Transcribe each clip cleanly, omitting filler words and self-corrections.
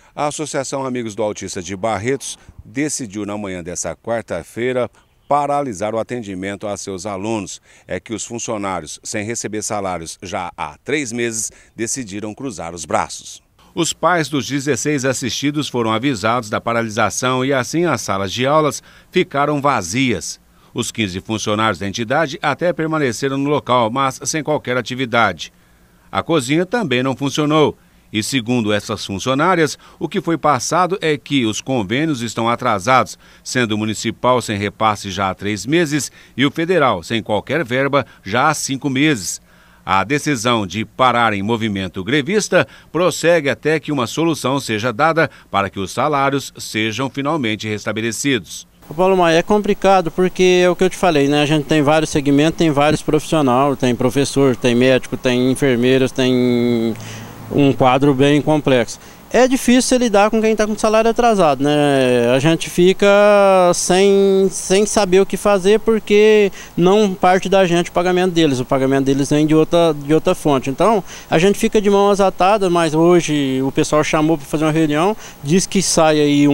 A Associação Amigos do Autista de Barretos decidiu na manhã dessa quarta-feira paralisar o atendimento a seus alunos. É que os funcionários, sem receber salários já há 3 meses, decidiram cruzar os braços. Os pais dos 16 assistidos foram avisados da paralisação e assim as salas de aulas ficaram vazias. Os 15 funcionários da entidade até permaneceram no local, mas sem qualquer atividade. A cozinha também não funcionou. E segundo essas funcionárias, o que foi passado é que os convênios estão atrasados, sendo o municipal sem repasse já há 3 meses e o federal sem qualquer verba já há 5 meses. A decisão de parar em movimento grevista prossegue até que uma solução seja dada para que os salários sejam finalmente restabelecidos. Paulo Maia, é complicado porque é o que eu te falei, né? A gente tem vários segmentos, tem vários profissionais, tem professor, tem médico, tem enfermeiras, tem um quadro bem complexo. É difícil lidar com quem está com salário atrasado, né? A gente fica sem saber o que fazer porque não parte da gente o pagamento deles vem de outra fonte. Então a gente fica de mãos atadas, mas hoje o pessoal chamou para fazer uma reunião, diz que sai aí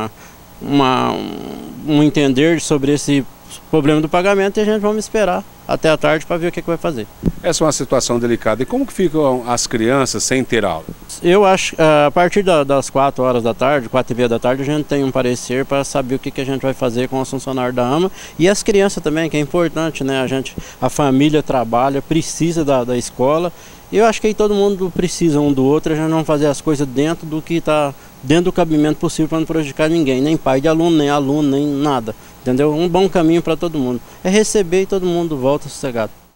um entender sobre esse problema do pagamento e a gente vamos esperar até a tarde para ver o que vai fazer. Essa é uma situação delicada. E como que ficam as crianças sem ter aula? Eu acho que a partir das 4 horas da tarde, 4h30 da tarde, a gente tem um parecer para saber o que a gente vai fazer com os funcionários da AMA e as crianças também, que é importante, né? A família trabalha, precisa da escola. E eu acho que aí todo mundo precisa um do outro, a gente não fazer as coisas dentro do que está dentro do cabimento possível para não prejudicar ninguém, nem pai de aluno, nem aluno, nem nada, entendeu? Um bom caminho para todo mundo é receber e todo mundo volta sossegado.